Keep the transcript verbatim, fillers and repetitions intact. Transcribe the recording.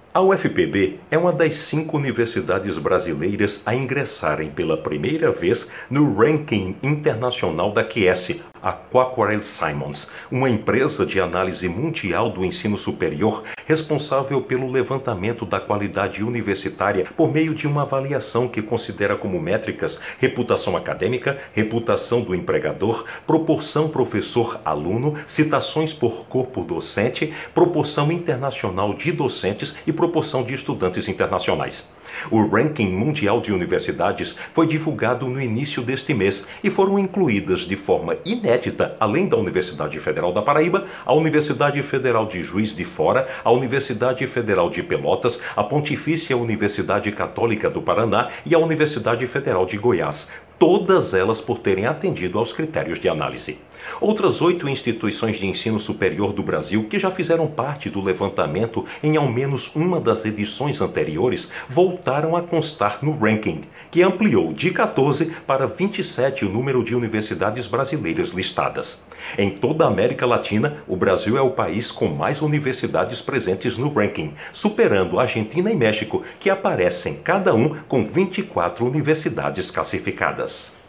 A U F P B é uma das cinco universidades brasileiras a ingressarem pela primeira vez no ranking internacional da Q S, a Quacquarell Simons, uma empresa de análise mundial do ensino superior responsável pelo levantamento da qualidade universitária por meio de uma avaliação que considera como métricas reputação acadêmica, reputação do empregador, proporção professor-aluno, citações por corpo docente, proporção internacional de docentes e proporção de estudantes internacionais. O ranking mundial de universidades foi divulgado no início deste mês e foram incluídas de forma inédita, além da Universidade Federal da Paraíba, a Universidade Federal de Juiz de Fora, a Universidade Federal de Pelotas, a Pontifícia Universidade Católica do Paraná e a Universidade Federal de Goiás, todas elas por terem atendido aos critérios de análise. Outras oito instituições de ensino superior do Brasil, que já fizeram parte do levantamento em ao menos uma das edições anteriores, voltaram a constar no ranking, que ampliou de quatorze para vinte e sete o número de universidades brasileiras listadas. Em toda a América Latina, o Brasil é o país com mais universidades presentes no ranking, superando a Argentina e México, que aparecem cada um com vinte e quatro universidades classificadas.